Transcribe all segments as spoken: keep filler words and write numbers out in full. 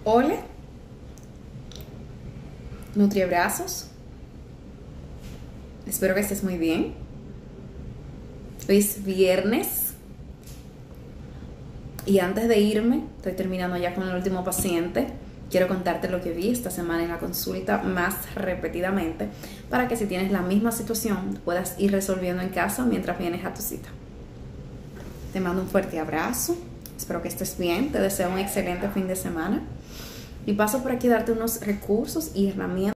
Hola, Nutriabrazos. Espero que estés muy bien. Hoy es viernes. Y antes de irme, estoy terminando ya con el último paciente. Quiero contarte lo que vi esta semana en la consulta más repetidamente para que si tienes la misma situación puedas ir resolviendo en casa mientras vienes a tu cita. Te mando un fuerte abrazo. Espero que estés bien. Te deseo un excelente fin de semana. Y paso por aquí a darte unos recursos y herramientas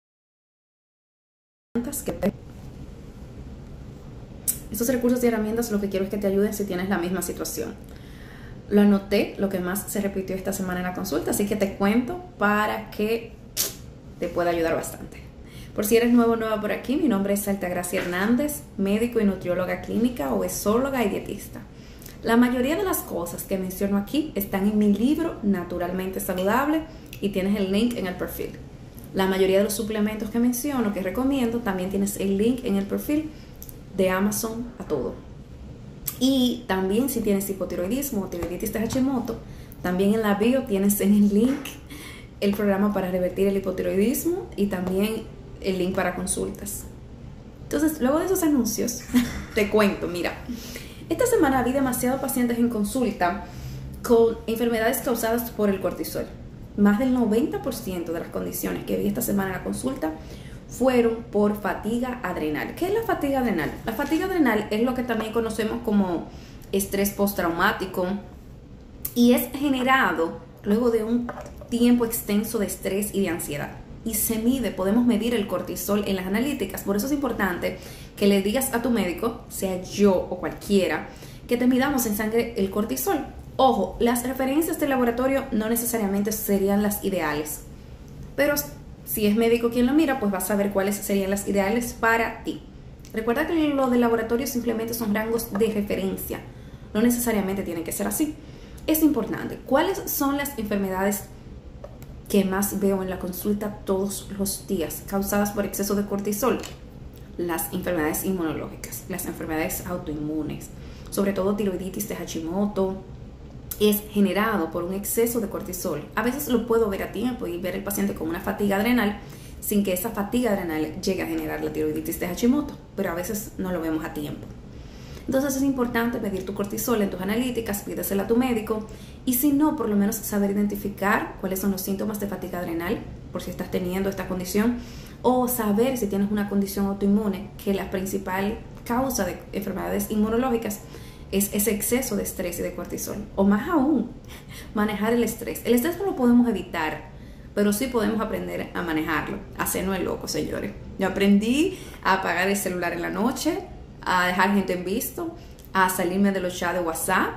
que estos recursos y herramientas lo que quiero es que te ayuden si tienes la misma situación. Lo anoté, lo que más se repitió esta semana en la consulta, así que te cuento para que te pueda ayudar bastante. Por si eres nuevo o nueva por aquí, mi nombre es Altagracia Hernández, médico y nutrióloga clínica, obesóloga y dietista. La mayoría de las cosas que menciono aquí están en mi libro Naturalmente Saludable y tienes el link en el perfil. La mayoría de los suplementos que menciono, que recomiendo, también tienes el link en el perfil de Amazon a todo. Y también si tienes hipotiroidismo o tiroiditis de Hashimoto, también en la bio tienes en el link el programa para revertir el hipotiroidismo y también el link para consultas. Entonces, luego de esos anuncios, te cuento, mira, esta semana vi demasiados pacientes en consulta con enfermedades causadas por el cortisol. Más del noventa por ciento de las condiciones que vi esta semana en la consulta fueron por fatiga adrenal. ¿Qué es la fatiga adrenal? La fatiga adrenal es lo que también conocemos como estrés postraumático y es generado luego de un tiempo extenso de estrés y de ansiedad. Y se mide, podemos medir el cortisol en las analíticas. Por eso es importante que le digas a tu médico, sea yo o cualquiera, que te midamos en sangre el cortisol. Ojo, las referencias de laboratorio no necesariamente serían las ideales, pero si es médico quien lo mira, pues vas a saber cuáles serían las ideales para ti. Recuerda que lo de laboratorio simplemente son rangos de referencia, no necesariamente tienen que ser así. Es importante, ¿cuáles son las enfermedades que más veo en la consulta todos los días causadas por exceso de cortisol? Las enfermedades inmunológicas, las enfermedades autoinmunes, sobre todo tiroiditis de Hashimoto, es generado por un exceso de cortisol. A veces lo puedo ver a tiempo y ver el paciente con una fatiga adrenal sin que esa fatiga adrenal llegue a generar la tiroiditis de Hashimoto, pero a veces no lo vemos a tiempo. Entonces es importante medir tu cortisol en tus analíticas, pídesela a tu médico y si no, por lo menos saber identificar cuáles son los síntomas de fatiga adrenal por si estás teniendo esta condición o saber si tienes una condición autoinmune, que la principal causa de enfermedades inmunológicas es ese exceso de estrés y de cortisol. O más aún, manejar el estrés. El estrés no lo podemos evitar, pero sí podemos aprender a manejarlo. Hacernos el loco, señores. Yo aprendí a apagar el celular en la noche, a dejar gente en visto, a salirme de los chats de WhatsApp,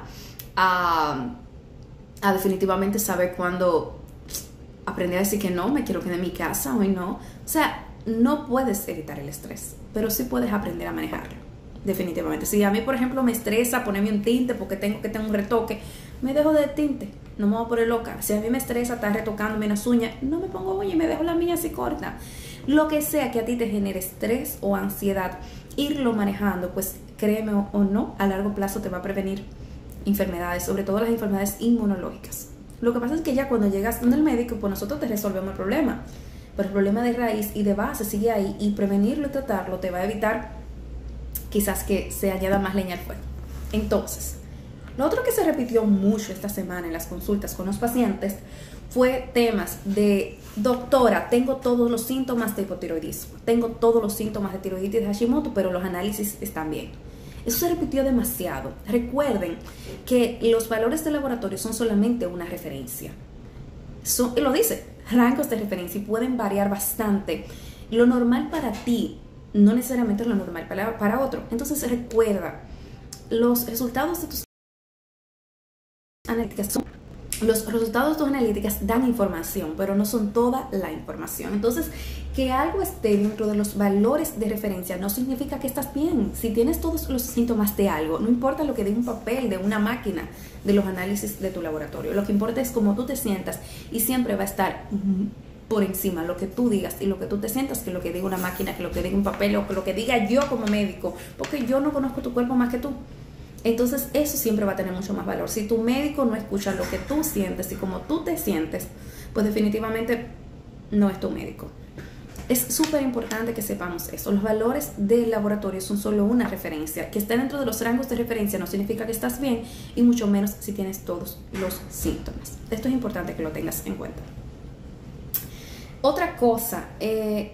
a, a definitivamente saber cuándo aprender a decir que no, me quiero quedar en mi casa, hoy no. O sea, no puedes evitar el estrés, pero sí puedes aprender a manejarlo. Definitivamente. Si a mí, por ejemplo, me estresa ponerme un tinte porque tengo que tener un retoque, me dejo de tinte, no me voy a poner loca. Si a mí me estresa estar retocándome las uñas, no me pongo uñas y me dejo las mías así cortas. Lo que sea que a ti te genere estrés o ansiedad, irlo manejando, pues créeme o no, a largo plazo te va a prevenir enfermedades, sobre todo las enfermedades inmunológicas. Lo que pasa es que ya cuando llegas donde el médico, pues nosotros te resolvemos el problema. Pero el problema de raíz y de base sigue ahí y prevenirlo y tratarlo te va a evitar quizás que se añada más leña al fuego. Entonces, lo otro que se repitió mucho esta semana en las consultas con los pacientes fue temas de, doctora, tengo todos los síntomas de hipotiroidismo, tengo todos los síntomas de tiroiditis de Hashimoto, pero los análisis están bien. Eso se repitió demasiado. Recuerden que los valores de laboratorio son solamente una referencia. Son, y lo dice, rangos de referencia y pueden variar bastante. Lo normal para ti no necesariamente es lo normal para, para otro. Entonces recuerda, los resultados de tus analíticas son, los resultados de tus analíticas dan información, pero no son toda la información. Entonces, que algo esté dentro de los valores de referencia no significa que estás bien. Si tienes todos los síntomas de algo, no importa lo que diga un papel de una máquina de los análisis de tu laboratorio. Lo que importa es cómo tú te sientas y siempre va a estar por encima lo que tú digas y lo que tú te sientas que lo que diga una máquina, que lo que diga un papel o que lo que diga yo como médico, porque yo no conozco tu cuerpo más que tú. Entonces eso siempre va a tener mucho más valor. Si tu médico no escucha lo que tú sientes y cómo tú te sientes, pues definitivamente no es tu médico. Es súper importante que sepamos eso. Los valores del laboratorio son solo una referencia. Que esté dentro de los rangos de referencia no significa que estás bien, y mucho menos si tienes todos los síntomas. Esto es importante que lo tengas en cuenta. Otra cosa, eh,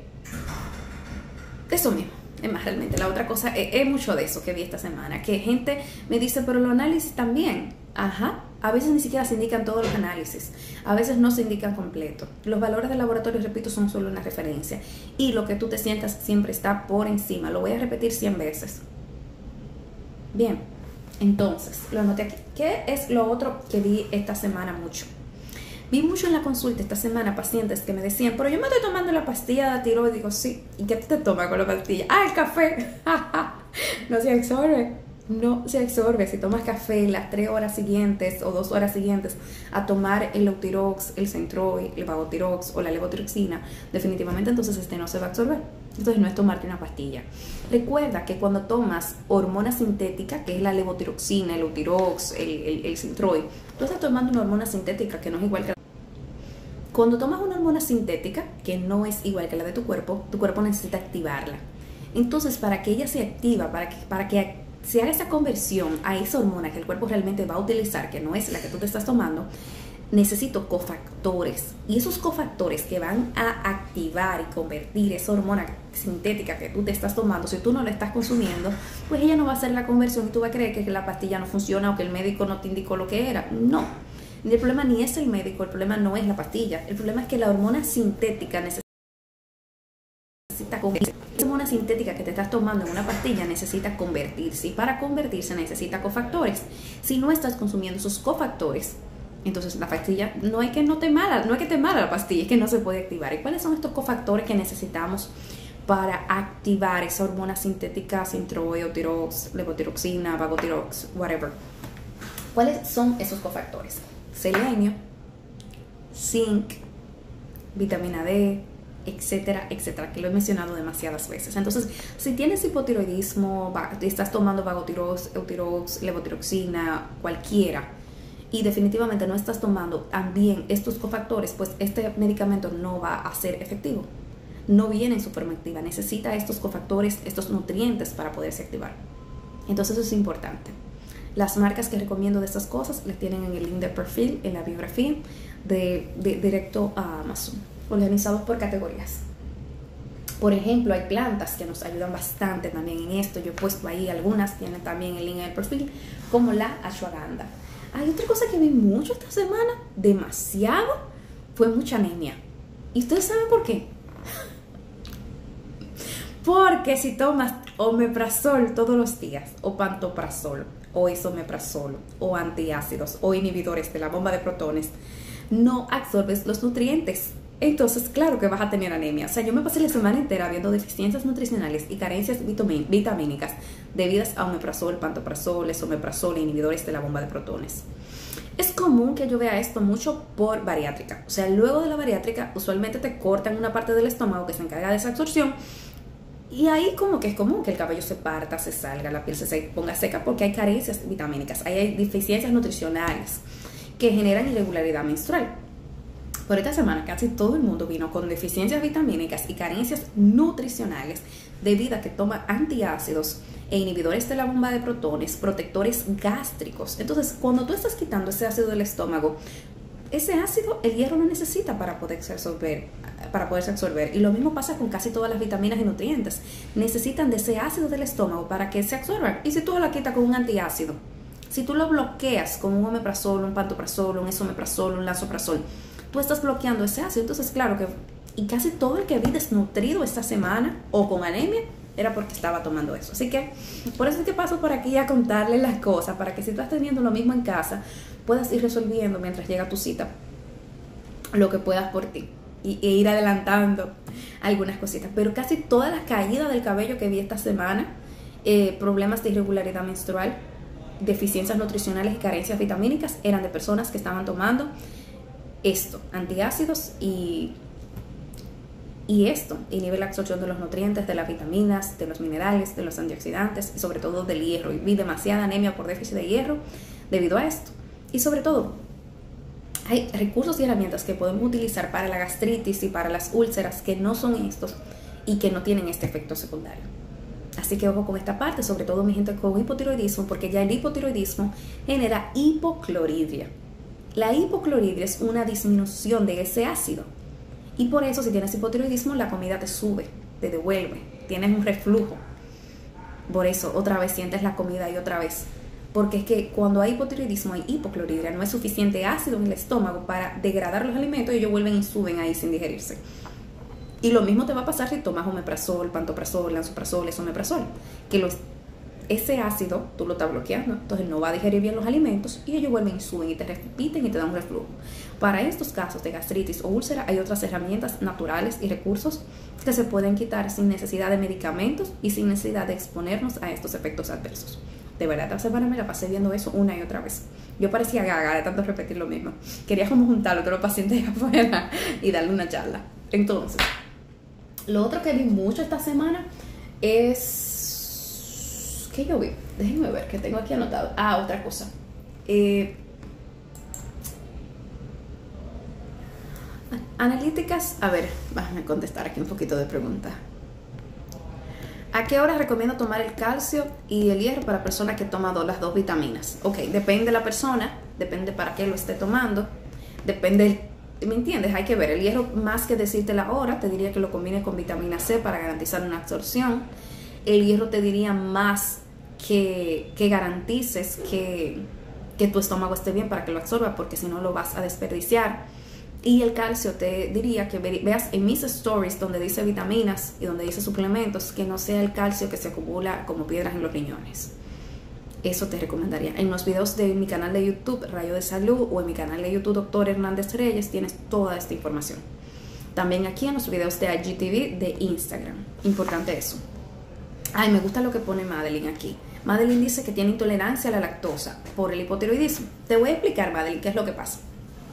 eso mismo, es más, realmente la otra cosa, es, es mucho de eso que vi esta semana, que gente me dice, pero los análisis también. Ajá, a veces ni siquiera se indican todos los análisis, a veces no se indican completo. Los valores del laboratorio, repito, son solo una referencia, y lo que tú te sientas siempre está por encima. Lo voy a repetir cien veces. Bien, entonces, lo anoté aquí. ¿Qué es lo otro que vi esta semana mucho? Vi mucho en la consulta esta semana pacientes que me decían, pero yo me estoy tomando la pastilla de tiroides. Digo, sí, ¿y qué te tomas con la pastilla? Ah, el café. No se absorbe. No se absorbe. Si tomas café las tres horas siguientes o dos horas siguientes a tomar el Eutirox, el Centroid, el Vagotirox o la levotiroxina, definitivamente entonces este no se va a absorber. Entonces no es tomarte una pastilla. Recuerda que cuando tomas hormona sintética, que es la levotiroxina, el Eutirox, el, el, el Centroid, tú estás tomando una hormona sintética que no es igual que la... Cuando tomas una hormona sintética que no es igual que la de tu cuerpo, tu cuerpo necesita activarla. Entonces, para que ella se activa, para que, para que se haga esa conversión a esa hormona que el cuerpo realmente va a utilizar, que no es la que tú te estás tomando, necesito cofactores. Y esos cofactores que van a activar y convertir esa hormona sintética que tú te estás tomando, si tú no la estás consumiendo, pues ella no va a hacer la conversión y tú vas a creer que la pastilla no funciona o que el médico no te indicó lo que era. No. El problema ni es el médico, el problema no es la pastilla. El problema es que la hormona sintética necesita convertirse. Esa hormona sintética que te estás tomando en una pastilla necesita convertirse, y para convertirse necesita cofactores. Si no estás consumiendo esos cofactores, entonces la pastilla no es que no te mala, no es que te mala la pastilla, es que no se puede activar. ¿Y cuáles son estos cofactores que necesitamos para activar esa hormona sintética, Centroid, Eutirox, levotiroxina, Vagotirox, whatever? ¿Cuáles son esos cofactores? Selenio, zinc, vitamina D, etcétera, etcétera, que lo he mencionado demasiadas veces. Entonces, si tienes hipotiroidismo, estás tomando Vagotirox, Eutirox, levotiroxina, cualquiera, y definitivamente no estás tomando también estos cofactores, pues este medicamento no va a ser efectivo. No viene en su forma activa, necesita estos cofactores, estos nutrientes para poderse activar. Entonces eso es importante. Las marcas que recomiendo de estas cosas les tienen en el link de perfil, en la biografía, de, de, directo a Amazon, organizados por categorías. Por ejemplo, hay plantas que nos ayudan bastante también en esto. Yo he puesto ahí algunas, tienen también el link en el perfil, como la ashwagandha. Hay otra cosa que vi mucho esta semana, demasiado, fue mucha anemia. ¿Y ustedes saben por qué? Porque si tomas omeprazol todos los días, o pantoprazol, o isomeprazol, o antiácidos, o inhibidores de la bomba de protones, no absorbes los nutrientes. Entonces, claro que vas a tener anemia. O sea, yo me pasé la semana entera viendo deficiencias nutricionales y carencias vitamínicas debidas a omeprazol, pantoprazol, esomeprazol e inhibidores de la bomba de protones. Es común que yo vea esto mucho por bariátrica. O sea, luego de la bariátrica, usualmente te cortan una parte del estómago que se encarga de esa absorción. Y ahí como que es común que el cabello se parta, se salga, la piel se ponga seca, porque hay carencias vitamínicas, hay deficiencias nutricionales que generan irregularidad menstrual. Por esta semana casi todo el mundo vino con deficiencias vitamínicas y carencias nutricionales debido a que toma antiácidos e inhibidores de la bomba de protones, protectores gástricos. Entonces, cuando tú estás quitando ese ácido del estómago, ese ácido el hierro no necesita para poderse absorber, para poderse absorber. Y lo mismo pasa con casi todas las vitaminas y nutrientes. Necesitan de ese ácido del estómago para que se absorban. Y si tú lo quitas con un antiácido, si tú lo bloqueas con un omeprazol, un pantoprazol, un esomeprazol, un lansoprazol, tú estás bloqueando ese ácido. Entonces, claro que, y casi todo el que vi desnutrido esta semana o con anemia era porque estaba tomando eso. Así que, por eso es que paso por aquí a contarles las cosas, para que si tú estás teniendo lo mismo en casa, puedas ir resolviendo mientras llega tu cita lo que puedas por ti y, e ir adelantando algunas cositas. Pero casi toda la caída del cabello que vi esta semana, eh, problemas de irregularidad menstrual, deficiencias nutricionales y carencias vitamínicas, eran de personas que estaban tomando esto, antiácidos y, y esto inhibe la absorción de los nutrientes, de las vitaminas, de los minerales, de los antioxidantes y sobre todo del hierro. Y vi demasiada anemia por déficit de hierro debido a esto. Y sobre todo, Hay recursos y herramientas que podemos utilizar para la gastritis y para las úlceras que no son estos y que no tienen este efecto secundario. Así que ojo con esta parte, sobre todo mi gente con hipotiroidismo, porque ya el hipotiroidismo genera hipocloridria. La hipocloridria es una disminución de ese ácido. Y por eso, si tienes hipotiroidismo, la comida te sube, te devuelve, tienes un reflujo. Por eso, otra vez sientes la comida y otra vez. Porque es que cuando hay hipotiroidismo hay hipocloridria, no es suficiente ácido en el estómago para degradar los alimentos y ellos vuelven y suben ahí sin digerirse. Y lo mismo te va a pasar si tomas omeprazol, pantoprazol, lansoprazol, esomeprazol, que los, ese ácido tú lo estás bloqueando, entonces no va a digerir bien los alimentos y ellos vuelven y suben y te repiten y te dan un reflujo. Para estos casos de gastritis o úlcera hay otras herramientas naturales y recursos que se pueden quitar sin necesidad de medicamentos y sin necesidad de exponernos a esestos efectos adversos. De verdad, esta semana me la pasé viendo eso una y otra vez. Yo parecía gaga de tanto repetir lo mismo. Quería como juntar a otros pacientes afuera y darle una charla. Entonces, lo otro que vi mucho esta semana es... ¿Qué yo vi? Déjenme ver, que tengo aquí anotado. Ah, otra cosa. Eh... Analíticas. A ver, déjame contestar aquí un poquito de preguntas. ¿A qué hora recomiendo tomar el calcio y el hierro para personas que toman las dos vitaminas? Ok, depende de la persona, depende para qué lo esté tomando, depende, ¿me entiendes? Hay que ver, el hierro más que decirte la hora, te diría que lo combines con vitamina C para garantizar una absorción. El hierro te diría más que, que garantices que, que tu estómago esté bien para que lo absorba, porque si no lo vas a desperdiciar. Y el calcio te diría que veas en mis stories donde dice vitaminas y donde dice suplementos, que no sea el calcio que se acumula como piedras en los riñones. Eso te recomendaría. En los videos de mi canal de YouTube, Rayo de Salud, o en mi canal de YouTube, Doctor Hernández Reyes, tienes toda esta información. También aquí en los videos de I G T V de Instagram. Importante eso. Ay, me gusta lo que pone Madeline aquí. Madeline dice que tiene intolerancia a la lactosa por el hipotiroidismo. Te voy a explicar, Madeline, qué es lo que pasa.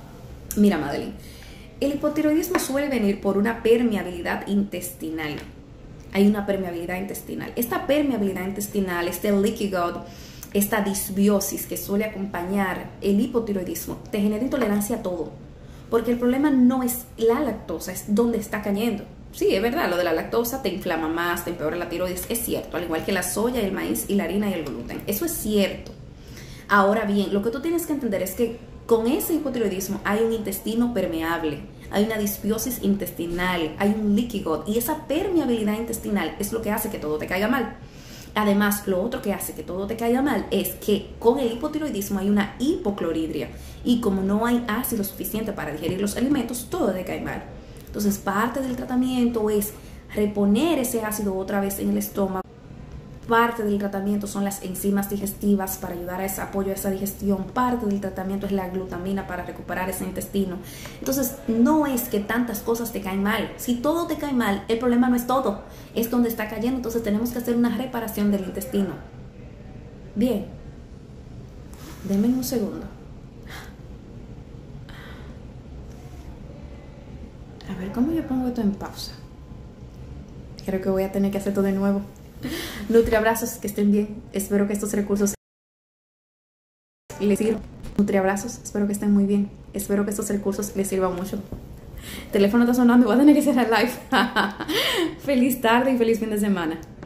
Mira, Madeline, el hipotiroidismo suele venir por una permeabilidad intestinal. Hay una permeabilidad intestinal. Esta permeabilidad intestinal, este leaky gut, esta disbiosis que suele acompañar el hipotiroidismo, te genera intolerancia a todo. Porque el problema no es la lactosa, es dónde está cayendo. Sí, es verdad, lo de la lactosa te inflama más, te empeora la tiroides, es cierto. Al igual que la soya, el maíz y la harina y el gluten. Eso es cierto. Ahora bien, lo que tú tienes que entender es que con ese hipotiroidismo hay un intestino permeable, hay una disbiosis intestinal, hay un leaky gut, y esa permeabilidad intestinal es lo que hace que todo te caiga mal. Además, lo otro que hace que todo te caiga mal es que con el hipotiroidismo hay una hipocloridria, y como no hay ácido suficiente para digerir los alimentos, todo te cae mal. Entonces, parte del tratamiento es reponer ese ácido otra vez en el estómago. Parte del tratamiento son las enzimas digestivas para ayudar a ese apoyo a esa digestión. Parte del tratamiento es la glutamina para recuperar ese intestino. Entonces, no es que tantas cosas te caen mal. Si todo te cae mal, el problema no es todo, es donde está cayendo. Entonces, tenemos que hacer una reparación del intestino. Bien. Denme un segundo. A ver, ¿cómo yo pongo esto en pausa? Creo que voy a tener que hacer todo de nuevo. Nutriabrazos, que estén bien. Espero que estos recursos les sirvan. Nutriabrazos, espero que estén muy bien. Espero que estos recursos les sirvan mucho. El teléfono está sonando y voy a tener que cerrar live. Feliz tarde y feliz fin de semana.